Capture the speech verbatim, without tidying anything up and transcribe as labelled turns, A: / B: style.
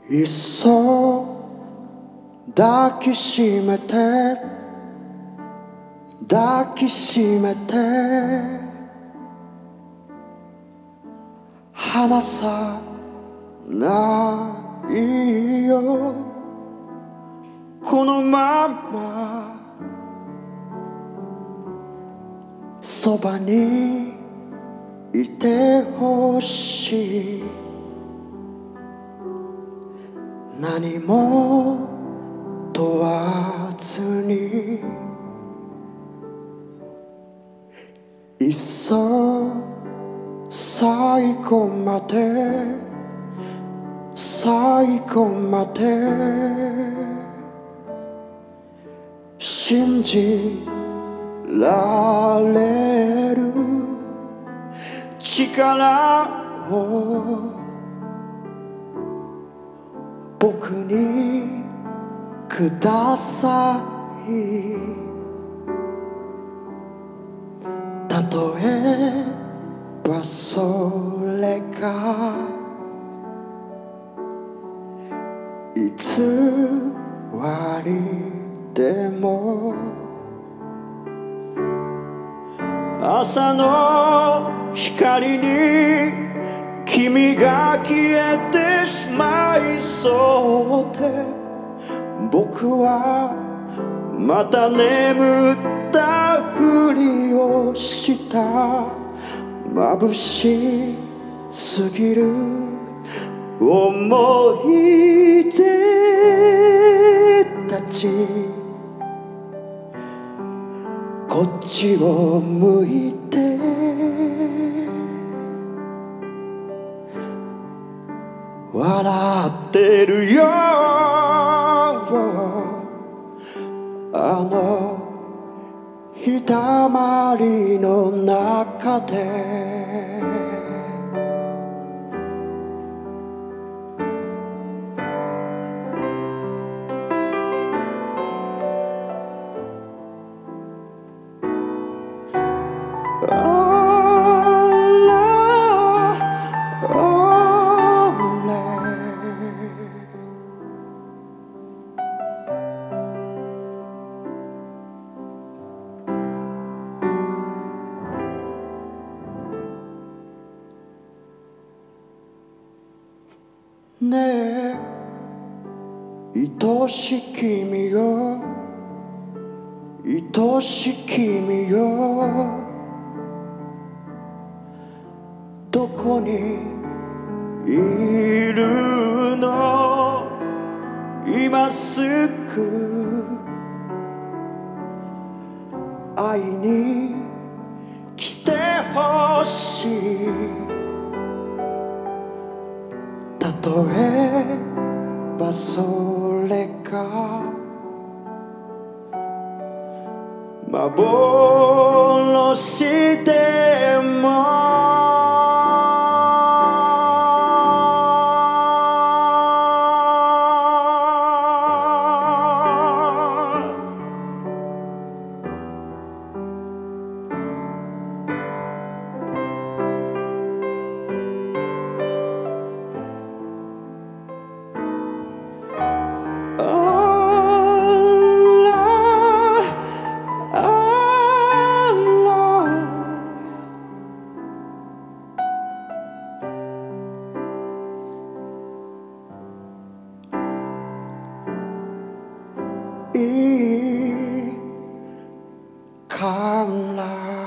A: いっそ抱きしめて抱きしめて離さないよこのままそばにいてほしい何も問わずにいっそ最後まで最後まで信じられる力を僕にくださいたとえばそれが偽りでも朝の光に君が消えてしまいそうで僕はまた眠ったふりをした眩しすぎる思い出たちこっちを向いて笑ってるよあの日だまりの中でねえ愛しき君よ愛しき君よどこにいるの今すぐ会いに来てほしいたとえばそれが幻でもいいから